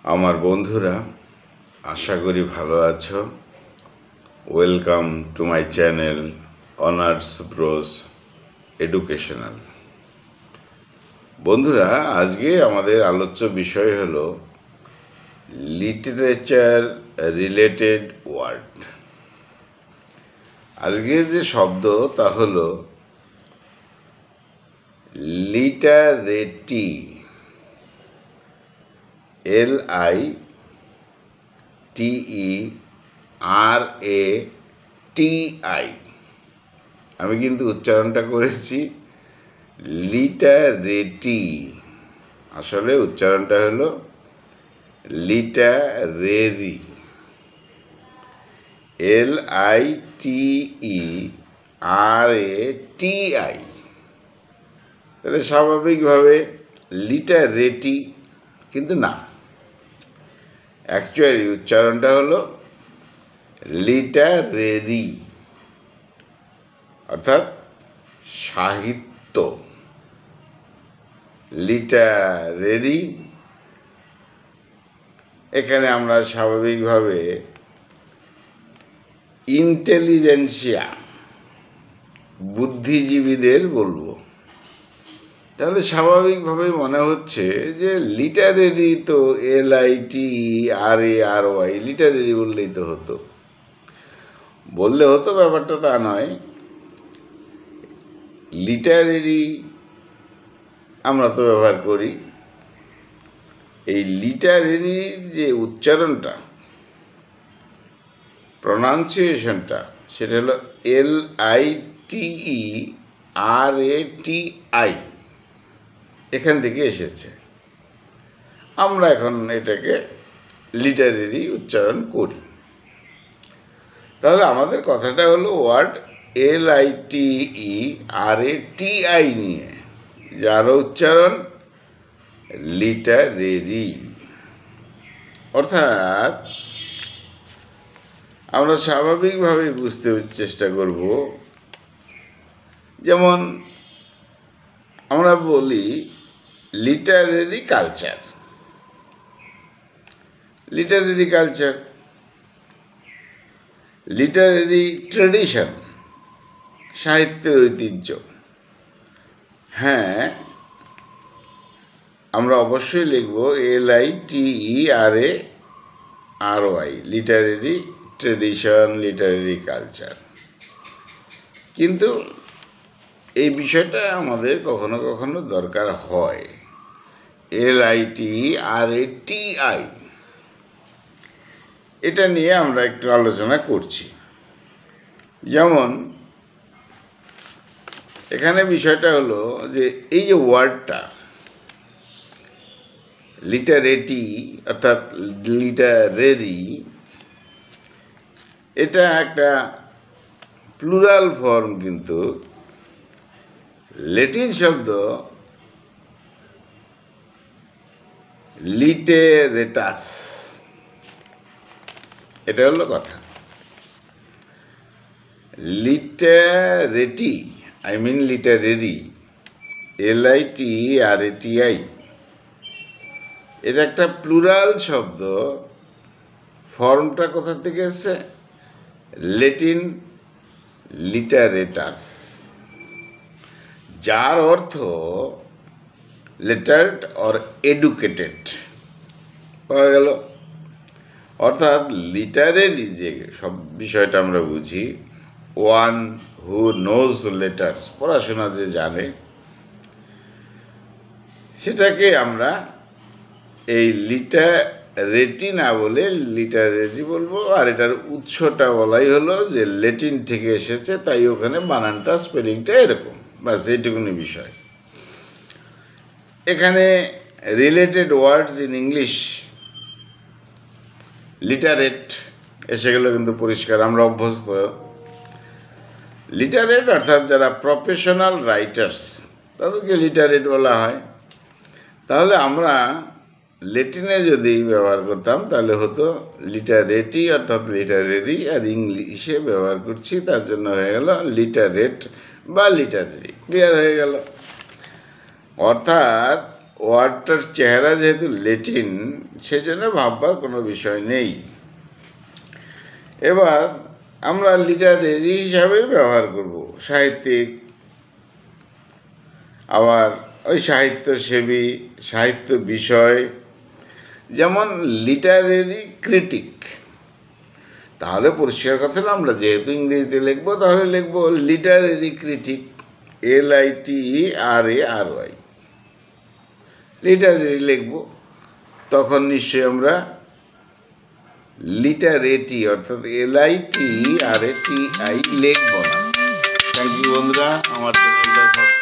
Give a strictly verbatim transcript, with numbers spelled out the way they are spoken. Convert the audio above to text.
আমার বন্ধুরা, আশা করি ভালো আছো। Welcome to my channel honours bros educational. বন্ধুরা, আজকে আমাদের আলোচ্য বিষয় হলো লিটারেচার রিলেটেড ওয়ার্ড। আজকের যে শব্দ তা হলো লিটারেটি, এল I T E R A T I. আমি কিন্তু উচ্চারণটা করেছি লিটারেটি, আসলে উচ্চারণটা হলো literary, L I T E R A T I. তাহলে স্বাভাবিকভাবে লিটারেটি, কিন্তু না, অ্যাকচুয়ালি উচ্চারণটা হলো লিটারেরি, অর্থাৎ সাহিত্য। লিটারেরি, এখানে আমরা স্বাভাবিকভাবে ইন্টেলিজেন্সিয়া, বুদ্ধিজীবীদের বলবো। তাহলে স্বাভাবিকভাবে মনে হচ্ছে যে লিটারেরি তো L I T R A R Y, literary বললেই তো হতো। বললে হতো ব্যাপারটা তা নয়। লিটারেরি আমরা তো ব্যবহার করি। এই লিটারেরির যে উচ্চারণটা, প্রনাউন্সিয়েশনটা, সেটা হলো এল I T E R A T I, এখান থেকে এসেছে। আমরা এখন এটাকে লিটারেরি উচ্চারণ করি। তাহলে আমাদের কথাটা হলো word L I T E R A T I নিয়ে, যার উচ্চারণ লিটারেরি। অর্থাৎ আমরা স্বাভাবিকভাবে বুঝতে চেষ্টা করব। যেমন আমরা বলি literary culture, literary culture, literary tradition, সাহিত্যের ঐতিহ্য। হ্যাঁ, আমরা অবশ্যই লিখব L I T E R A R Y, literary tradition, literary culture. কিন্তু এই বিষয়টা আমাদের কখনো কখনো দরকার হয়। এল I T E R A T I, এটা নিয়ে আমরা একটু আলোচনা করছি। যেমন এখানে বিষয়টা হলো যে এই যে ওয়ার্ডটা লিটারেটি অর্থাৎ লিটারেরি, এটা একটা প্লুরাল ফর্ম, কিন্তু ল্যাটিন শব্দ লিটেরেটাস, এটা হলো কথা। Literati, I mean literary, L I T R A T I, এটা একটা প্লুরাল শব্দ। ফর্মটা কোথা থেকে এসছে? ল্যাটিন লিটারেটাস, যার অর্থ লেটার্ড অর এডুকেটেড পাওয়া গেল। অর্থাৎ লিটারেরি যে সব বিষয়টা আমরা বুঝি, ওয়ান হু নোজ লেটার্স, পড়াশোনা যে জানে, সেটাকে আমরা এই লিটারেটি না বলে লিটারেরি বলবো। আর এটার উৎসটা বলাই হলো যে ল্যাটিন থেকে এসেছে, তাই ওখানে বানানটা, স্পেলিংটা এরকম, ব্যাস এইটুকুনি বিষয়। এখানে related words in English, literate এসে গেল, কিন্তু পরিষ্কার আমরা অভ্যস্ত। লিটারেট অর্থাৎ যারা প্রফেশনাল রাইটার্স, তাদেরকে লিটারেট বলা হয়। তাহলে আমরা ল্যাটিনে যদি ব্যবহার করতাম তাহলে হতো লিটারেটি অর্থাৎ লিটারেরি, আর ইংলিশে ব্যবহার করছি তার জন্য হয়ে গেল লিটারেট বা লিটারেরি। ক্লিয়ার হয়ে গেল? অর্থাৎ ওয়ার্ডটার চেহারা যেহেতু ল্যাটিন, সেজন্য ভাববার কোনো বিষয় নেই। এবার আমরা লিটারেরি হিসাবে ব্যবহার করব, সাহিত্যিক, আবার ওই সাহিত্যসেবী, সাহিত্য বিষয়, যেমন লিটারেরি ক্রিটিক। তাহলে পরিষ্কার কথা হলো, আমরা যেহেতু ইংরেজিতে লিখবো তাহলে লিখবো literary critic, L I T E R A R Y, literary লিখব। তখন নিশ্চয়ই আমরা লিটারেটি অর্থাৎ এল I T R A T I লিখব না। থ্যাংক ইউ বন্ধুরা, আমার চ্যানেলটা